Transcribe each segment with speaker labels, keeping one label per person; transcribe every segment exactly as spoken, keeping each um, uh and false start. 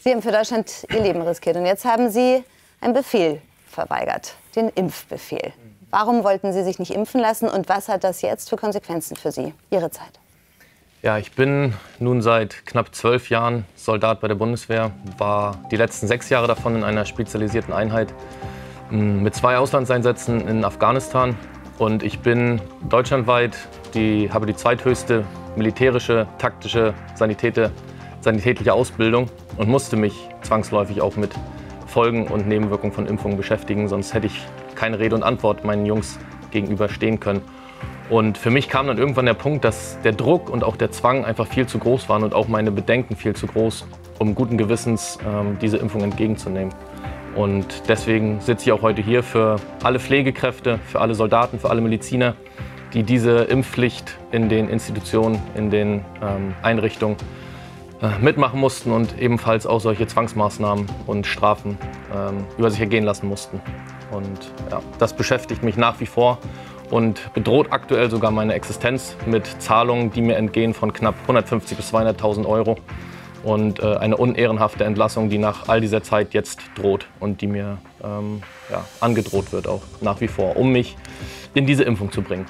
Speaker 1: Sie haben für Deutschland Ihr Leben riskiert und jetzt haben Sie einen Befehl verweigert, den Impfbefehl. Warum wollten Sie sich nicht impfen lassen und was hat das jetzt für Konsequenzen für Sie, Ihre Zeit?
Speaker 2: Ja, ich bin nun seit knapp zwölf Jahren Soldat bei der Bundeswehr, war die letzten sechs Jahre davon in einer spezialisierten Einheit mit zwei Auslandseinsätzen in Afghanistan. Und ich bin deutschlandweit, die, habe die zweithöchste militärische, taktische, Sanitäte, sanitätliche Ausbildung und musste mich zwangsläufig auch mit Folgen und Nebenwirkungen von Impfungen beschäftigen. Sonst hätte ich keine Rede und Antwort meinen Jungs gegenüber stehen können. Und für mich kam dann irgendwann der Punkt, dass der Druck und auch der Zwang einfach viel zu groß waren und auch meine Bedenken viel zu groß, um guten Gewissens ähm, diese Impfung entgegenzunehmen. Und deswegen sitze ich auch heute hier für alle Pflegekräfte, für alle Soldaten, für alle Mediziner, die diese Impfpflicht in den Institutionen, in den ähm, Einrichtungen äh, mitmachen mussten und ebenfalls auch solche Zwangsmaßnahmen und Strafen ähm, über sich ergehen lassen mussten. Und ja, das beschäftigt mich nach wie vor und bedroht aktuell sogar meine Existenz mit Zahlungen, die mir entgehen von knapp hundertfünfzigtausend bis zweihunderttausend Euro. Und äh, eine unehrenhafte Entlassung, die nach all dieser Zeit jetzt droht und die mir ähm, ja, angedroht wird, auch nach wie vor, um mich in diese Impfung zu bringen.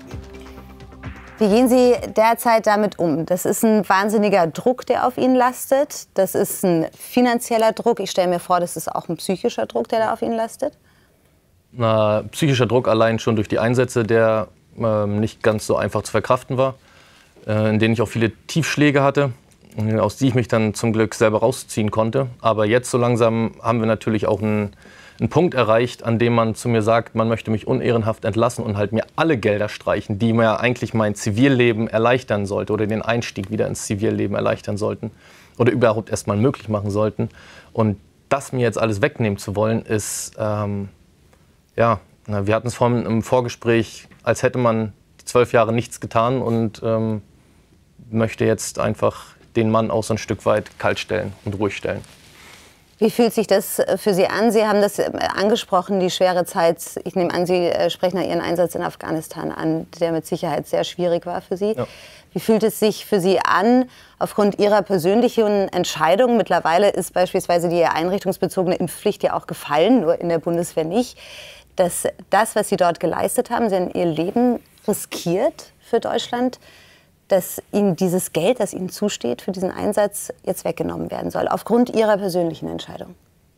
Speaker 1: Wie gehen Sie derzeit damit um? Das ist ein wahnsinniger Druck, der auf Ihnen lastet. Das ist ein finanzieller Druck. Ich stelle mir vor, das ist auch ein psychischer Druck, der da auf Ihnen lastet.
Speaker 2: Na, psychischer Druck allein schon durch die Einsätze, der äh, nicht ganz so einfach zu verkraften war, äh, in denen ich auch viele Tiefschläge hatte, aus die ich mich dann zum Glück selber rausziehen konnte. Aber jetzt so langsam haben wir natürlich auch einen, einen Punkt erreicht, an dem man zu mir sagt, man möchte mich unehrenhaft entlassen und halt mir alle Gelder streichen, die mir eigentlich mein Zivilleben erleichtern sollte oder den Einstieg wieder ins Zivilleben erleichtern sollten oder überhaupt erst mal möglich machen sollten. Und das mir jetzt alles wegnehmen zu wollen, ist, ähm, ja, wir hatten es vorhin im Vorgespräch, als hätte man die zwölf Jahre nichts getan und ähm, möchte jetzt einfach den Mann auch so ein Stück weit kalt stellen und ruhig stellen.
Speaker 1: Wie fühlt sich das für Sie an? Sie haben das angesprochen, die schwere Zeit. Ich nehme an, Sie sprechen nach Ihren Einsatz in Afghanistan an, der mit Sicherheit sehr schwierig war für Sie. Ja. Wie fühlt es sich für Sie an, aufgrund Ihrer persönlichen Entscheidung? Mittlerweile ist beispielsweise die einrichtungsbezogene Impfpflicht ja auch gefallen, nur in der Bundeswehr nicht. Dass das, was Sie dort geleistet haben, Sie haben Ihr Leben riskiert für Deutschland, dass Ihnen dieses Geld, das Ihnen zusteht für diesen Einsatz, jetzt weggenommen werden soll, aufgrund Ihrer persönlichen Entscheidung?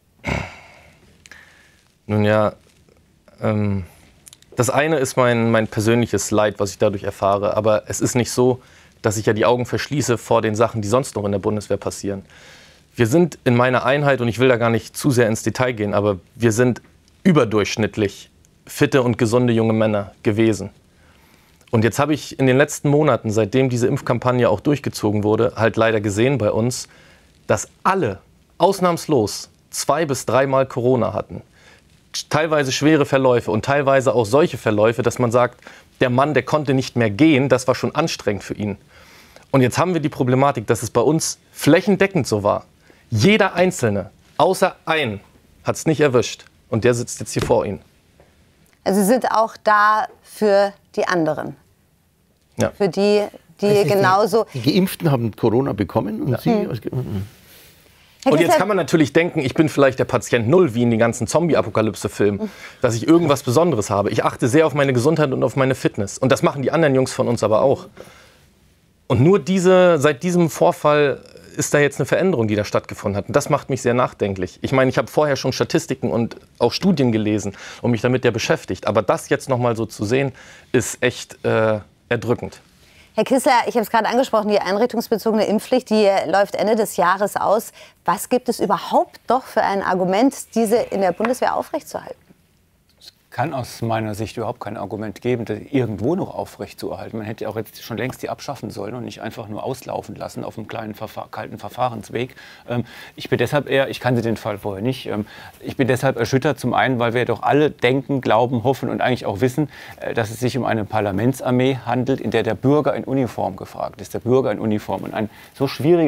Speaker 2: Nun ja, ähm, das eine ist mein, mein persönliches Leid, was ich dadurch erfahre. Aber es ist nicht so, dass ich ja die Augen verschließe vor den Sachen, die sonst noch in der Bundeswehr passieren. Wir sind in meiner Einheit, und ich will da gar nicht zu sehr ins Detail gehen, aber wir sind überdurchschnittlich fitte und gesunde junge Männer gewesen. Und jetzt habe ich in den letzten Monaten, seitdem diese Impfkampagne auch durchgezogen wurde, halt leider gesehen bei uns, dass alle ausnahmslos zwei- bis dreimal Corona hatten. Teilweise schwere Verläufe und teilweise auch solche Verläufe, dass man sagt, der Mann, der konnte nicht mehr gehen, das war schon anstrengend für ihn. Und jetzt haben wir die Problematik, dass es bei uns flächendeckend so war. Jeder Einzelne, außer ein, hat es nicht erwischt. Und der sitzt jetzt hier vor Ihnen.
Speaker 1: Also Sie sind auch da für die anderen? Ja. Für die, die also genauso...
Speaker 3: Die, die Geimpften haben Corona bekommen und ja. Sie...
Speaker 1: Hm.
Speaker 2: Und jetzt kann man natürlich denken, ich bin vielleicht der Patient Null, wie in den ganzen Zombie-Apokalypse-Filmen, dass ich irgendwas Besonderes habe. Ich achte sehr auf meine Gesundheit und auf meine Fitness. Und das machen die anderen Jungs von uns aber auch. Und nur diese, seit diesem Vorfall ist da jetzt eine Veränderung, die da stattgefunden hat. Und das macht mich sehr nachdenklich. Ich meine, ich habe vorher schon Statistiken und auch Studien gelesen und mich damit ja beschäftigt. Aber das jetzt noch mal so zu sehen, ist echt äh, erdrückend.
Speaker 1: Herr Kissler, ich habe es gerade angesprochen, die einrichtungsbezogene Impfpflicht, die läuft Ende des Jahres aus. Was gibt es überhaupt noch für ein Argument, diese in der Bundeswehr aufrechtzuerhalten?
Speaker 4: Es kann aus meiner Sicht überhaupt kein Argument geben, das irgendwo noch aufrechtzuerhalten. Man hätte auch jetzt schon längst die abschaffen sollen und nicht einfach nur auslaufen lassen auf einem kleinen Verfahr- kalten Verfahrensweg. Ähm, ich bin deshalb eher, ich kannte den Fall vorher nicht, ähm, ich bin deshalb erschüttert zum einen, weil wir doch alle denken, glauben, hoffen und eigentlich auch wissen, äh, dass es sich um eine Parlamentsarmee handelt, in der der Bürger in Uniform gefragt ist, der Bürger in Uniform. Und ein so schwieriger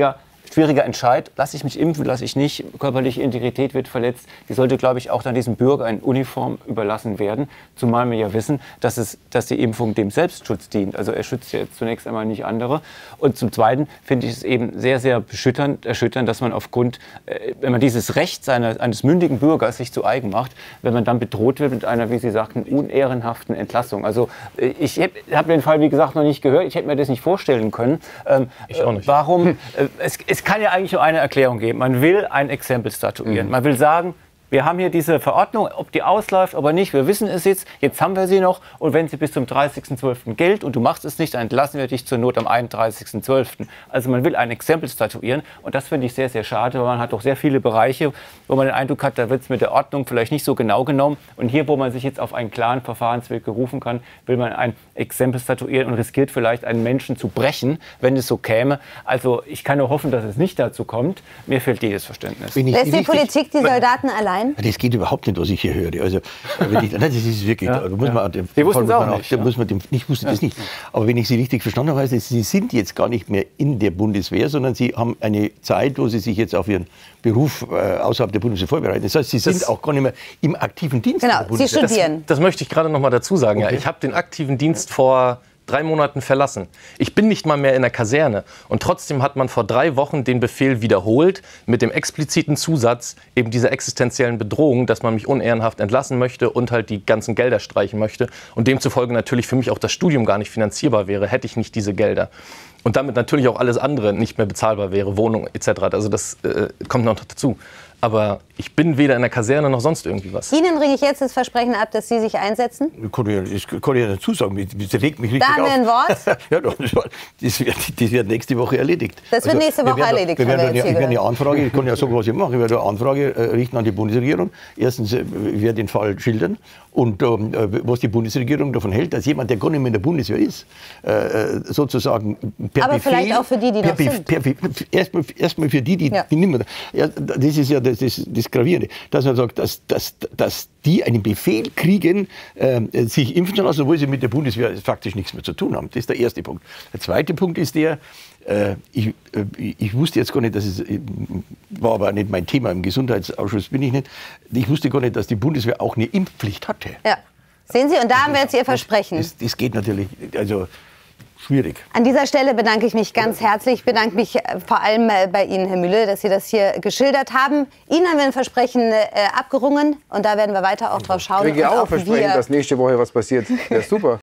Speaker 4: schwieriger Entscheid. Lasse ich mich impfen, lasse ich nicht, körperliche Integrität wird verletzt. Die sollte, glaube ich, auch dann diesem Bürger in Uniform überlassen werden. Zumal wir ja wissen, dass, es, dass die Impfung dem Selbstschutz dient. Also er schützt ja jetzt zunächst einmal nicht andere. Und zum Zweiten finde ich es eben sehr, sehr erschütternd, erschütternd dass man aufgrund, äh, wenn man dieses Recht seiner, eines mündigen Bürgers sich zu eigen macht, wenn man dann bedroht wird mit einer, wie Sie sagten, unehrenhaften Entlassung. Also äh, ich habe den Fall, wie gesagt, noch nicht gehört. Ich hätte mir das nicht vorstellen können. Ähm,
Speaker 2: ich auch nicht.
Speaker 4: Warum? Äh, es, es kann ja eigentlich nur eine Erklärung geben. Man will ein Exempel statuieren. Mhm. Man will sagen, wir haben hier diese Verordnung, ob die ausläuft, aber nicht. Wir wissen es jetzt, jetzt haben wir sie noch. Und wenn sie bis zum dreißigsten zwölften gilt und du machst es nicht, dann entlassen wir dich zur Not am einunddreißigsten zwölften Also man will ein Exempel statuieren. Und das finde ich sehr, sehr schade, weil man hat doch sehr viele Bereiche, wo man den Eindruck hat, da wird es mit der Ordnung vielleicht nicht so genau genommen. Und hier, wo man sich jetzt auf einen klaren Verfahrensweg berufen kann, will man ein Exempel statuieren und riskiert vielleicht einen Menschen zu brechen, wenn es so käme. Also ich kann nur hoffen, dass es nicht dazu kommt. Mir fehlt jedes Verständnis.
Speaker 1: Lässt die Politik die Soldaten allein?
Speaker 3: Das geht überhaupt nicht, was ich hier höre. Also, wenn ich, nein, das ist wirklich,
Speaker 4: ja,
Speaker 3: da muss
Speaker 4: ja.
Speaker 3: man, dem
Speaker 4: Sie wussten es auch
Speaker 3: auch,
Speaker 4: nicht.
Speaker 3: Da
Speaker 4: Ja.
Speaker 3: muss man dem, ich wusste ja. das nicht. Aber wenn ich Sie richtig verstanden habe, heißt es, Sie sind jetzt gar nicht mehr in der Bundeswehr, sondern Sie haben eine Zeit, wo Sie sich jetzt auf Ihren Beruf äh, außerhalb der Bundeswehr vorbereiten. Das heißt, Sie sind das auch gar nicht mehr im aktiven Dienst
Speaker 1: genau,
Speaker 3: der Bundeswehr.
Speaker 1: Sie studieren.
Speaker 2: Das, das möchte ich gerade noch mal dazu sagen. Okay. Ja, ich habe den aktiven Dienst vor drei Monaten verlassen. Ich bin nicht mal mehr in der Kaserne. Und trotzdem hat man vor drei Wochen den Befehl wiederholt mit dem expliziten Zusatz eben dieser existenziellen Bedrohung, dass man mich unehrenhaft entlassen möchte und halt die ganzen Gelder streichen möchte. Und demzufolge natürlich für mich auch das Studium gar nicht finanzierbar wäre, hätte ich nicht diese Gelder. Und damit natürlich auch alles andere nicht mehr bezahlbar wäre, Wohnung et cetera. Also das äh, kommt noch dazu. Aber ich bin weder in der Kaserne noch sonst irgendwie was.
Speaker 1: Ihnen ringe ich jetzt das Versprechen ab, dass Sie sich einsetzen?
Speaker 3: Ich kann ja, ich kann ja dazu sagen, das regt mich richtig
Speaker 1: Da haben wir ein Wort.
Speaker 3: Ja, das wird, das wird nächste Woche erledigt.
Speaker 1: Das wird nächste Woche
Speaker 3: wir werden,
Speaker 1: erledigt,
Speaker 3: Wir werden,
Speaker 1: haben wir
Speaker 3: ich
Speaker 1: jetzt
Speaker 3: werde
Speaker 1: hier
Speaker 3: eine Anfrage, ich kann ja sagen, was ich mache, ich werde eine Anfrage äh, richten an die Bundesregierung. Erstens, äh, ich werde den Fall schildern und ähm, was die Bundesregierung davon hält, dass jemand, der gar nicht mehr in der Bundeswehr ist, äh, sozusagen per
Speaker 1: Aber
Speaker 3: Befehl,
Speaker 1: vielleicht auch für die, die
Speaker 3: per
Speaker 1: noch
Speaker 3: Be
Speaker 1: sind.
Speaker 3: Per Be Erstmal erst für die, die,
Speaker 1: Ja.
Speaker 3: die nicht mehr. Ja, das ist ja das, das, das Gravierende, dass man sagt, dass, dass, dass die einen Befehl kriegen, äh, sich impfen zu lassen, obwohl sie mit der Bundeswehr faktisch nichts mehr zu tun haben. Das ist der erste Punkt. Der zweite Punkt ist der, äh, ich, äh, ich wusste jetzt gar nicht, dass es, war aber nicht mein Thema, im Gesundheitsausschuss bin ich nicht, ich wusste gar nicht, dass die Bundeswehr auch eine Impfpflicht hatte.
Speaker 1: Ja. Sehen Sie, und da haben wir jetzt Ihr Versprechen.
Speaker 3: Das, das geht natürlich, also schwierig.
Speaker 1: An dieser Stelle bedanke ich mich ganz herzlich. Ich bedanke mich vor allem bei Ihnen, Herr Mühle, dass Sie das hier geschildert haben. Ihnen haben wir ein Versprechen äh, abgerungen und da werden wir weiter auch drauf schauen.
Speaker 5: Ich kriege
Speaker 1: und
Speaker 5: auch ein Versprechen,
Speaker 1: wir
Speaker 5: dass nächste Woche was passiert. Ja, super.